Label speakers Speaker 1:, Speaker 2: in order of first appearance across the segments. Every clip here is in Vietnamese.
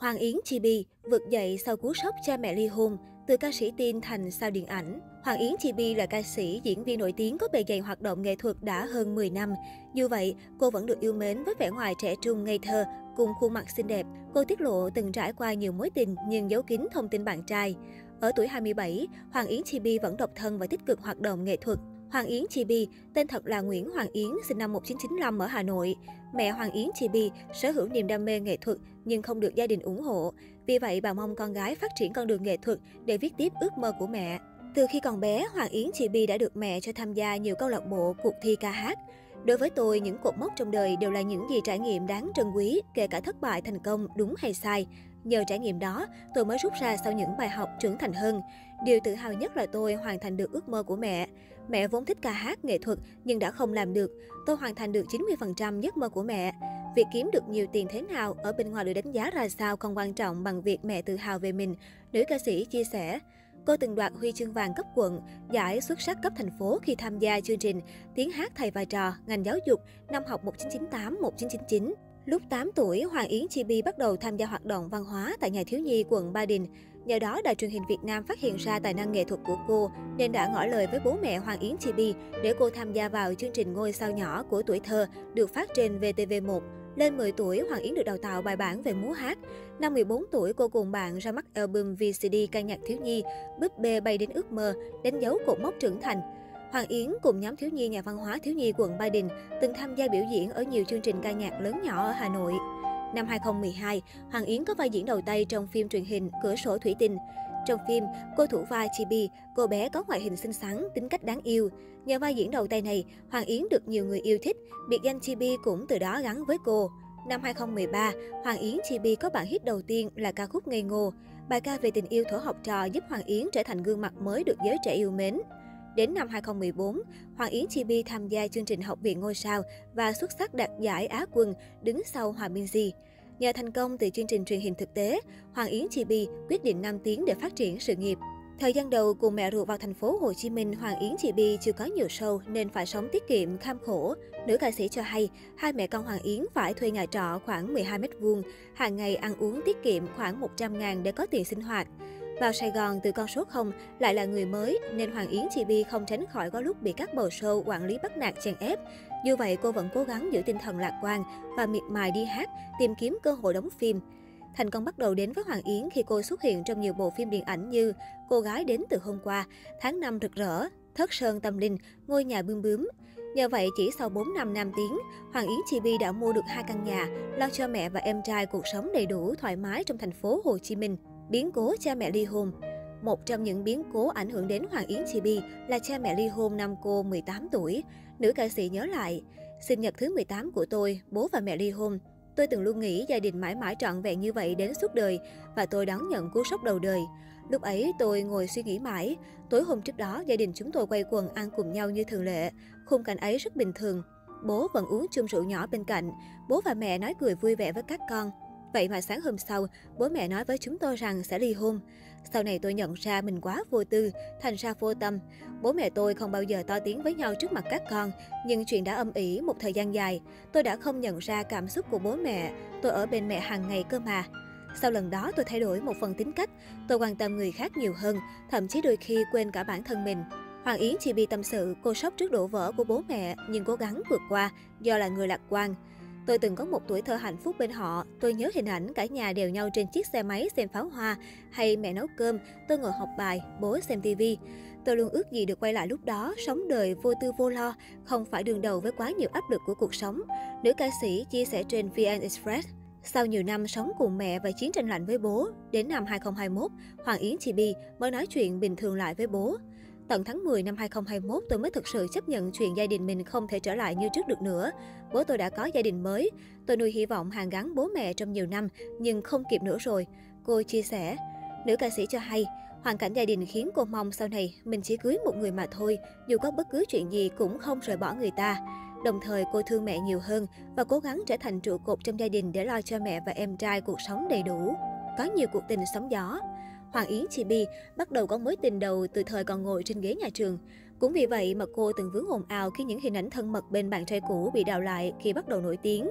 Speaker 1: Hoàng Yến Chibi vực dậy sau cú sốc cha mẹ ly hôn, từ ca sĩ teen thành sao điện ảnh. Hoàng Yến Chibi là ca sĩ, diễn viên nổi tiếng có bề dày hoạt động nghệ thuật đã hơn 10 năm. Dù vậy, cô vẫn được yêu mến với vẻ ngoài trẻ trung ngây thơ, cùng khuôn mặt xinh đẹp. Cô tiết lộ từng trải qua nhiều mối tình nhưng giấu kín thông tin bạn trai. Ở tuổi 27, Hoàng Yến Chibi vẫn độc thân và tích cực hoạt động nghệ thuật. Hoàng Yến Chibi, tên thật là Nguyễn Hoàng Yến, sinh năm 1995 ở Hà Nội. Mẹ Hoàng Yến Chibi sở hữu niềm đam mê nghệ thuật nhưng không được gia đình ủng hộ. Vì vậy, bà mong con gái phát triển con đường nghệ thuật để viết tiếp ước mơ của mẹ. Từ khi còn bé, Hoàng Yến Chibi đã được mẹ cho tham gia nhiều câu lạc bộ, cuộc thi ca hát. Đối với tôi, những cột mốc trong đời đều là những gì trải nghiệm đáng trân quý, kể cả thất bại, thành công, đúng hay sai. Nhờ trải nghiệm đó, tôi mới rút ra sau những bài học trưởng thành hơn. Điều tự hào nhất là tôi hoàn thành được ước mơ của mẹ. Mẹ vốn thích ca hát, nghệ thuật nhưng đã không làm được. Tôi hoàn thành được 90% giấc mơ của mẹ. Việc kiếm được nhiều tiền thế nào, ở bên ngoài được đánh giá ra sao không quan trọng bằng việc mẹ tự hào về mình, nữ ca sĩ chia sẻ. Cô từng đoạt huy chương vàng cấp quận, giải xuất sắc cấp thành phố khi tham gia chương trình Tiếng hát thay vai trò, ngành giáo dục năm học 1998-1999. Lúc 8 tuổi, Hoàng Yến Chibi bắt đầu tham gia hoạt động văn hóa tại Nhà thiếu nhi quận Ba Đình. Nhờ đó, Đài truyền hình Việt Nam phát hiện ra tài năng nghệ thuật của cô nên đã ngỏ lời với bố mẹ Hoàng Yến Chibi để cô tham gia vào chương trình Ngôi sao nhỏ của tuổi thơ được phát trên VTV1. Lên 10 tuổi, Hoàng Yến được đào tạo bài bản về múa hát. Năm 14 tuổi, cô cùng bạn ra mắt album VCD ca nhạc thiếu nhi, Búp bê bay đến ước mơ, đánh dấu cột mốc trưởng thành. Hoàng Yến cùng nhóm thiếu nhi Nhà văn hóa thiếu nhi quận Ba Đình từng tham gia biểu diễn ở nhiều chương trình ca nhạc lớn nhỏ ở Hà Nội. Năm 2012, Hoàng Yến có vai diễn đầu tay trong phim truyền hình Cửa sổ thủy tinh. Trong phim, cô thủ vai Chibi, cô bé có ngoại hình xinh xắn, tính cách đáng yêu. Nhờ vai diễn đầu tay này, Hoàng Yến được nhiều người yêu thích, biệt danh Chibi cũng từ đó gắn với cô. Năm 2013, Hoàng Yến Chibi có bản hit đầu tiên là ca khúc Ngây ngô. Bài ca về tình yêu thuở học trò giúp Hoàng Yến trở thành gương mặt mới được giới trẻ yêu mến. Đến năm 2014, Hoàng Yến Chibi tham gia chương trình Học viện Ngôi sao và xuất sắc đạt giải Á quân, đứng sau Hòa Minzy. Nhờ thành công từ chương trình truyền hình thực tế, Hoàng Yến Chibi quyết định Nam tiến để phát triển sự nghiệp. Thời gian đầu cùng mẹ ruột vào thành phố Hồ Chí Minh, Hoàng Yến Chibi chưa có nhiều show nên phải sống tiết kiệm, kham khổ. Nữ ca sĩ cho hay, hai mẹ con Hoàng Yến phải thuê nhà trọ khoảng 12 m², hàng ngày ăn uống tiết kiệm khoảng 100.000 để có tiền sinh hoạt. Vào Sài Gòn từ con số 0 lại là người mới nên Hoàng Yến Chibi không tránh khỏi có lúc bị các bầu show quản lý bắt nạt chèn ép. Dù vậy, cô vẫn cố gắng giữ tinh thần lạc quan và miệt mài đi hát, tìm kiếm cơ hội đóng phim. Thành công bắt đầu đến với Hoàng Yến khi cô xuất hiện trong nhiều bộ phim điện ảnh như Cô gái đến từ hôm qua, Tháng năm rực rỡ, Thất sơn tâm linh, Ngôi nhà bươm bướm. Nhờ vậy, chỉ sau 4 năm Nam tiến, Hoàng Yến Chibi đã mua được 2 căn nhà, lo cho mẹ và em trai cuộc sống đầy đủ, thoải mái trong thành phố Hồ Chí Minh. Biến cố cha mẹ ly hôn. Một trong những biến cố ảnh hưởng đến Hoàng Yến Chibi là cha mẹ ly hôn năm cô 18 tuổi. Nữ ca sĩ nhớ lại, sinh nhật thứ 18 của tôi, bố và mẹ ly hôn. Tôi từng luôn nghĩ gia đình mãi mãi trọn vẹn như vậy đến suốt đời và tôi đón nhận cú sốc đầu đời. Lúc ấy tôi ngồi suy nghĩ mãi. Tối hôm trước đó, gia đình chúng tôi quây quần ăn cùng nhau như thường lệ. Khung cảnh ấy rất bình thường. Bố vẫn uống chung rượu nhỏ bên cạnh. Bố và mẹ nói cười vui vẻ với các con. Vậy mà sáng hôm sau, bố mẹ nói với chúng tôi rằng sẽ ly hôn. Sau này tôi nhận ra mình quá vô tư, thành ra vô tâm. Bố mẹ tôi không bao giờ to tiếng với nhau trước mặt các con, nhưng chuyện đã âm ỉ một thời gian dài. Tôi đã không nhận ra cảm xúc của bố mẹ, tôi ở bên mẹ hàng ngày cơ mà. Sau lần đó tôi thay đổi một phần tính cách, tôi quan tâm người khác nhiều hơn, thậm chí đôi khi quên cả bản thân mình. Hoàng Yến Chibi tâm sự cô sốc trước đổ vỡ của bố mẹ nhưng cố gắng vượt qua do là người lạc quan. Tôi từng có một tuổi thơ hạnh phúc bên họ, tôi nhớ hình ảnh cả nhà đều nhau trên chiếc xe máy xem pháo hoa, hay mẹ nấu cơm, tôi ngồi học bài, bố xem tivi. Tôi luôn ước gì được quay lại lúc đó, sống đời vô tư vô lo, không phải đương đầu với quá nhiều áp lực của cuộc sống. Nữ ca sĩ chia sẻ trên VN Express. Sau nhiều năm sống cùng mẹ và chiến tranh lạnh với bố, đến năm 2021, Hoàng Yến Chibi mới nói chuyện bình thường lại với bố. Tận tháng 10 năm 2021, tôi mới thực sự chấp nhận chuyện gia đình mình không thể trở lại như trước được nữa. Bố tôi đã có gia đình mới. Tôi nuôi hy vọng hàn gắn bố mẹ trong nhiều năm, nhưng không kịp nữa rồi. Cô chia sẻ. Nữ ca sĩ cho hay, hoàn cảnh gia đình khiến cô mong sau này mình chỉ cưới một người mà thôi, dù có bất cứ chuyện gì cũng không rời bỏ người ta. Đồng thời, cô thương mẹ nhiều hơn và cố gắng trở thành trụ cột trong gia đình để lo cho mẹ và em trai cuộc sống đầy đủ. Có nhiều cuộc tình sóng gió. Hoàng Yến Chibi bắt đầu có mối tình đầu từ thời còn ngồi trên ghế nhà trường. Cũng vì vậy mà cô từng vướng ồn ào khi những hình ảnh thân mật bên bạn trai cũ bị đào lại khi bắt đầu nổi tiếng.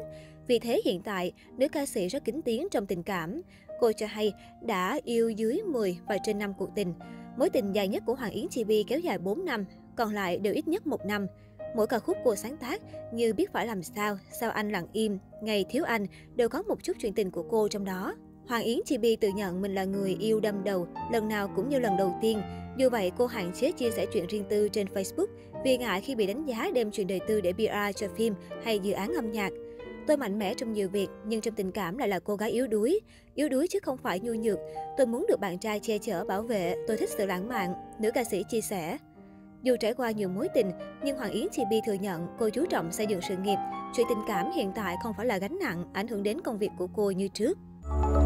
Speaker 1: Vì thế hiện tại, nữ ca sĩ rất kín tiếng trong tình cảm. Cô cho hay đã yêu dưới 10 và trên 5 cuộc tình. Mối tình dài nhất của Hoàng Yến Chi kéo dài 4 năm, còn lại đều ít nhất 1 năm. Mỗi ca khúc cô sáng tác như Biết Phải Làm Sao Anh Lặng Im, Ngày Thiếu Anh đều có một chút chuyện tình của cô trong đó. Hoàng Yến Chi tự nhận mình là người yêu đâm đầu, lần nào cũng như lần đầu tiên. Dù vậy, cô hạn chế chia sẻ chuyện riêng tư trên Facebook vì ngại khi bị đánh giá đem chuyện đời tư để PR cho phim hay dự án âm nhạc. Tôi mạnh mẽ trong nhiều việc, nhưng trong tình cảm lại là cô gái yếu đuối. Yếu đuối chứ không phải nhu nhược. Tôi muốn được bạn trai che chở, bảo vệ. Tôi thích sự lãng mạn, nữ ca sĩ chia sẻ. Dù trải qua nhiều mối tình, nhưng Hoàng Yến Chi thừa nhận cô chú trọng xây dựng sự nghiệp. Chuyện tình cảm hiện tại không phải là gánh nặng, ảnh hưởng đến công việc của cô như trước.